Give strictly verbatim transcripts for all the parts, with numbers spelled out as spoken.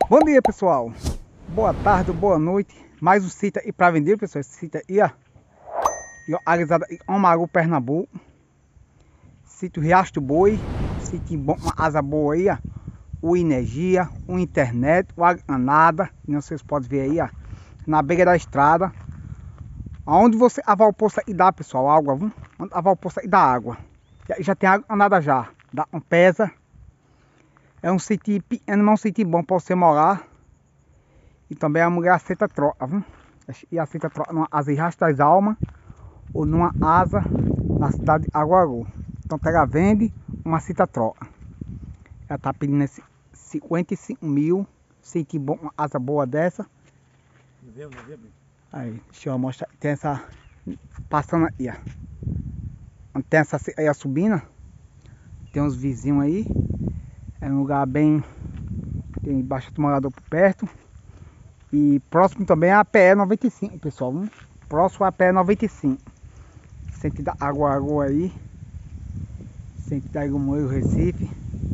Bom dia, pessoal. Boa tarde, boa noite. Mais um sítio aí para vender, pessoal. Esse sítio aí, ó. Localizado em Amaru, Pernambuco. Sítio Riacho do Boi. Sítio bom, uma asa boa aí, ó. O energia, o internet, o nada. Não vocês podem ver aí, ó. Na beira da estrada. Aonde você avar o poço e dá, pessoal, água, viu? Onde avar o poço e dá água. Já, já tem água nada já. Dá um pesa. É um sítio pequeno, mas um sítio bom para você morar. E também a mulher aceita troca, viu? E aceita troca numa asa em Riacho das Almas ou numa asa na cidade de Aguaru. Então ela vende, uma aceita troca. Ela tá pedindo esse cinquenta e cinco mil. Sítio bom, uma asa boa dessa. Não viu, não viu? Aí, deixa eu mostrar. Tem essa passando aí, ó. Tem essa aí a subindo. Tem uns vizinhos aí. É um lugar bem. Tem bastante morador por perto. E próximo também é a P E noventa e cinco, pessoal. Viu? Próximo à P E noventa e cinco. Sentido da Aguaru aí. Sentido da Igumoio, Recife.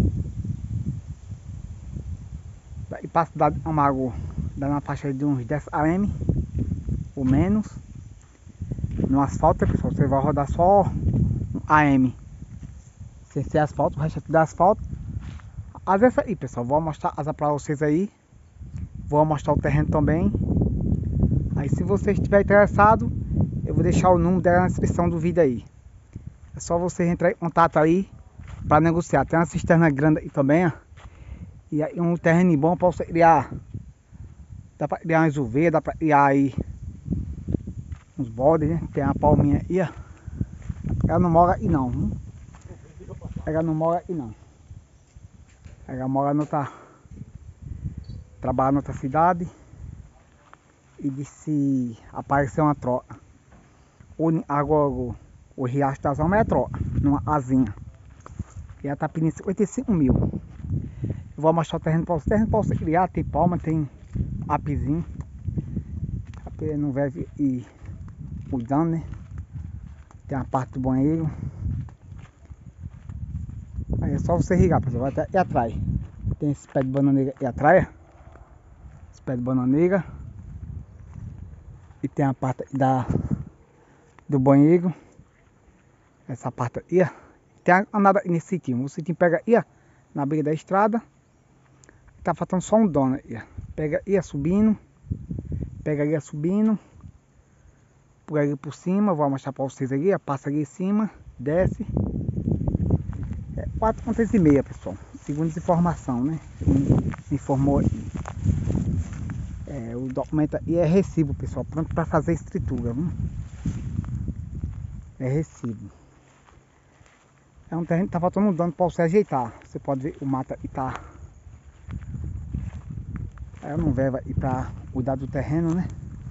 E para a cidade de Amaru, dá na faixa de uns dez quilômetros ou menos. No asfalto, pessoal, você vai rodar só um A M. Sem ser asfalto, o resto é tudo asfalto. As essa aí, pessoal, vou mostrar asa para vocês aí. Vou mostrar o terreno também. Aí se você estiver interessado, eu vou deixar o número dela na descrição do vídeo aí. É só você entrar em contato aí para negociar. Tem uma cisterna grande aí também, ó. E aí um terreno bom para você criar. Dá para criar umas ovelhas, dá para criar aí uns bodes, né? Tem uma palminha aí, ó. Ela não mora aí não, viu? Ela não mora aí não. Ela mora em outra... Trabalha em outra cidade. E disse apareceu uma troca. Ou agora o Riacho das Almas é a troca, numa asinha. E ela tá pedindo cinquenta e cinco mil. Eu vou mostrar o terreno para você. O terreno para você criar, tem palma, tem apizinho. Apê não vai ir cuidando, né? Tem a parte do banheiro. Aí é só você irrigar, pessoal. Vai até aí atrás. Tem esse pé de bananeira aí atrás. Esse pé de bananeira. E tem a parte da, do banheiro. Essa parte aí, ó. Tem a nada nesse sítio. O sítio pega aí, ó, na beira da estrada. Tá faltando só um dono aí, ó. Pega aí, subindo. Pega aí, subindo. Por aí por cima. Vou mostrar pra vocês aqui, ó. Passa ali em cima. Desce. É quatro pontos e meia, pessoal. Segundo essa informação, né? Me informou aí. É, o documento aí é recibo, pessoal. Pronto para fazer a escritura, viu? É recibo. É um terreno que tá faltando um dono para você ajeitar. Você pode ver o mato aí tá. Aí eu não vejo aí para cuidar do terreno, né?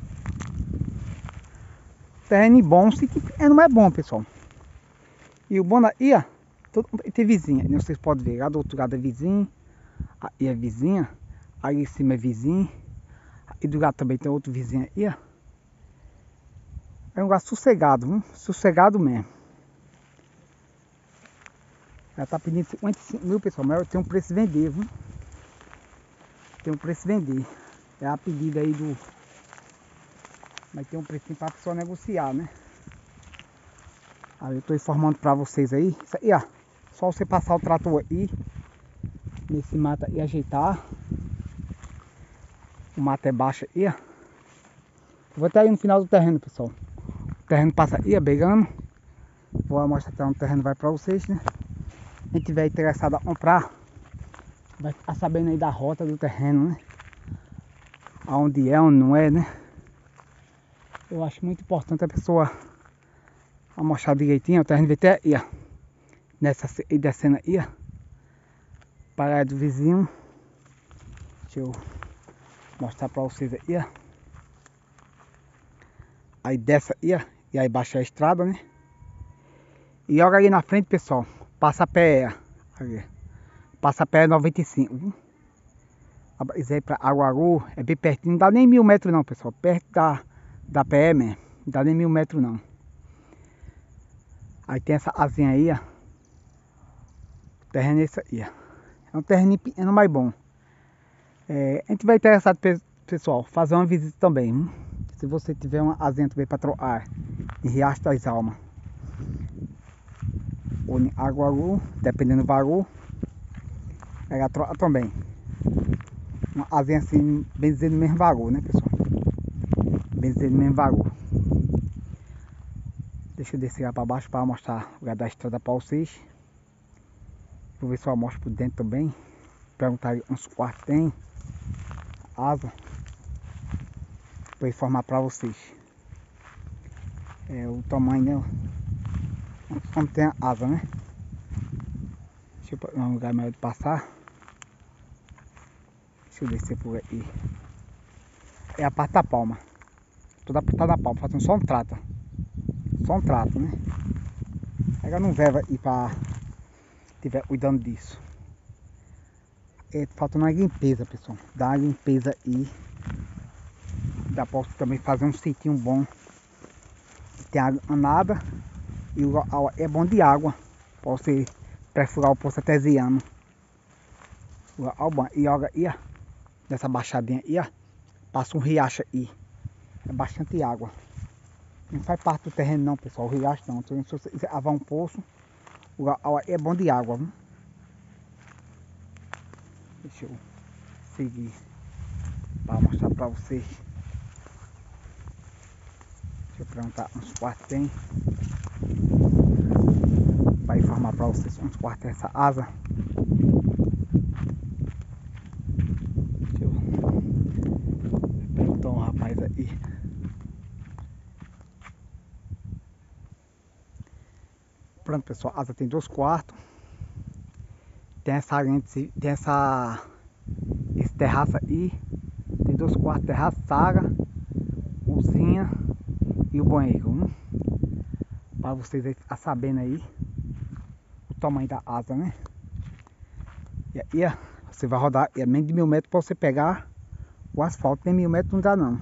Terreno bom, se é, não é bom, pessoal. E o bom daí, ó, todo, tem vizinha. Vocês podem ver, lá do outro lado é vizinho. Aí é vizinha. Aí em cima é vizinho. E do lado também tem outro vizinho aí, ó. É um lugar sossegado, viu? Sossegado mesmo. Ela tá pedindo cinquenta e cinco mil, pessoal, mas eu tenho um preço de vender, viu? Tem um preço de vender. É a pedida aí do... Mas tem um preço para a pessoa negociar, né? Aí eu tô informando para vocês aí. Isso aí, ó. Só você passar o trator aí. Nesse mato e ajeitar. O mato é baixo aí, ó. Eu vou até aí no final do terreno, pessoal. O terreno passa aí, ó, pegando. Vou mostrar até onde o terreno vai para vocês, né? Quem tiver interessado a comprar, vai ficar sabendo aí da rota do terreno, né? Aonde é, onde não é, né? Eu acho muito importante a pessoa mostrar direitinho. O terreno vai ter aí, ó. Nessa e descendo aí, ó. Praia do vizinho. Deixa eu mostrar pra vocês aí, ó. Aí desce aí, ó. E aí baixa a estrada, né? E olha ali na frente, pessoal. Passa a P E. Ali. Passa a P E noventa e cinco, viu? Isso aí pra Aguaru é bem pertinho. Não dá nem mil metros não, pessoal. Perto da, da P E mesmo. Não dá nem mil metros não. Aí tem essa asinha aí, ó. O terreno é esse aí, ó. É um terreno pequeno, mais bom. É, a gente vai interessado, pessoal, fazer uma visita também. Hum? Se você tiver uma asinha também para trocar em Riacho das Almas ou em Aguaru, dependendo do valor, ela troca também. Uma asinha assim, bem dizer no mesmo valor, né, pessoal? Bem dizer no mesmo valor. Deixa eu descer lá para baixo para mostrar o lugar da estrada para vocês. Vou ver se eu mostro por dentro também. Perguntar uns quartos tem asa. Vou informar para vocês. É o tamanho, né? Como tem a asa, né? Deixa eu pegar um lugar melhor de passar. Deixa eu descer por aí. É a parte da palma. Toda apertada na palma, faltando só um trato. Só um trato, né? Ela não leva aí para estiver cuidando disso. É, faltando uma limpeza, pessoal. Dá uma limpeza aí. Dá pra também fazer um sitinho bom. Tem água nada. E o é bom de água. Pra você perfurar o poço artesiano. E olha aí, ó. Nessa baixadinha aí, ó. Passa um riacho aí. É bastante água. Não faz parte do terreno não, pessoal. O riacho não. Então, se você avar um poço, o é bom de água, viu? Deixa eu seguir para mostrar para vocês. Deixa eu perguntar uns quartos tem. Para informar para vocês uns quartos tem essa asa. Deixa eu perguntar um rapaz aí. Pronto, pessoal, a asa tem dois quartos. Tem essa tem essa esse terraço aí. Tem dois quartos, terraço, sala, cozinha e o banheiro. Hum? Para vocês aí a sabendo aí o tamanho da asa, né? E aí, ó, você vai rodar, é menos de mil metros para você pegar o asfalto. Nem mil metros não dá não.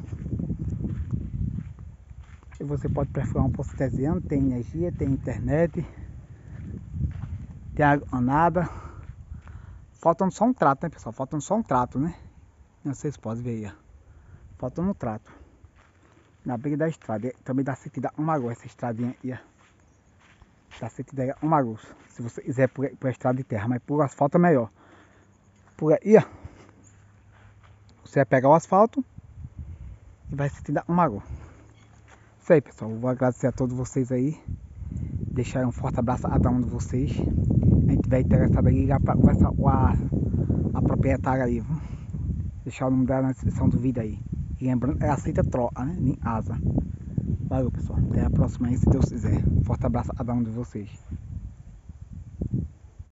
E você pode perfurar um poço artesiano, tem energia, tem internet, tem água nada. Faltando só um trato, né, pessoal? Faltando só um trato, né? Não sei se vocês podem ver aí, ó. Faltando um trato. Na beira da estrada. E também dá sentido a Amaru, essa estradinha aí, ó. Dá sentido a Amaru. Se você quiser por, por estrada de terra, mas por asfalto é melhor. Por aí, ó. Você vai pegar o asfalto e vai sentir a Amaru. Isso aí, pessoal. Eu vou agradecer a todos vocês aí. Deixar um forte abraço a cada um de vocês. A gente vai interessado aí ligar para conversar com a, a proprietária aí, viu? Deixar o nome dela na descrição do vídeo aí. E lembrando, ela aceita troca, né? Em asa. Valeu, pessoal. Até a próxima aí, se Deus quiser. Forte abraço a cada um de vocês.